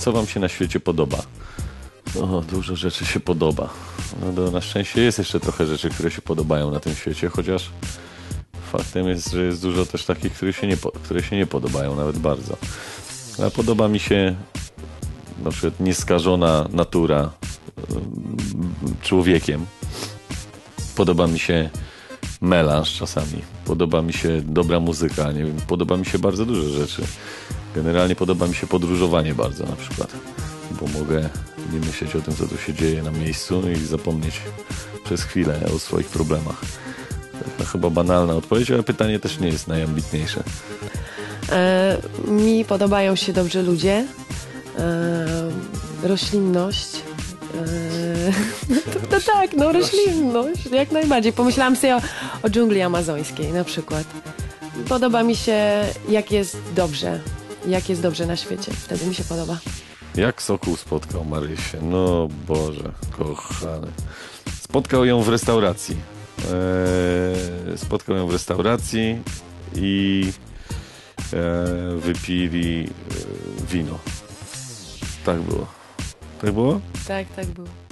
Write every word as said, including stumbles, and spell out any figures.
co wam się na świecie podoba? O, dużo rzeczy się podoba. No, to na szczęście jest jeszcze trochę rzeczy, które się podobają na tym świecie, chociaż faktem jest, że jest dużo też takich, które się nie, które się nie podobają, nawet bardzo. Ale podoba mi się na przykład nieskażona natura człowiekiem. Podoba mi się melanż czasami. Podoba mi się dobra muzyka. Nie wiem, podoba mi się bardzo dużo rzeczy. Generalnie podoba mi się podróżowanie bardzo na przykład. Bo mogę nie myśleć o tym, co tu się dzieje na miejscu i zapomnieć przez chwilę o swoich problemach. To chyba banalna odpowiedź, ale pytanie też nie jest najambitniejsze. E, mi podobają się dobrzy ludzie. E, roślinność. E, to, to tak, no roślinność, jak najbardziej. Pomyślałam sobie o, o dżungli amazońskiej na przykład. Podoba mi się, jak jest dobrze. Jak jest dobrze na świecie. Wtedy mi się podoba. Jak Sokół spotkał Marysię? No Boże, kochany. Spotkał ją w restauracji. Eee, spotkał ją w restauracji i e, wypili e, wino. Tak było. Tak było? Tak, tak było.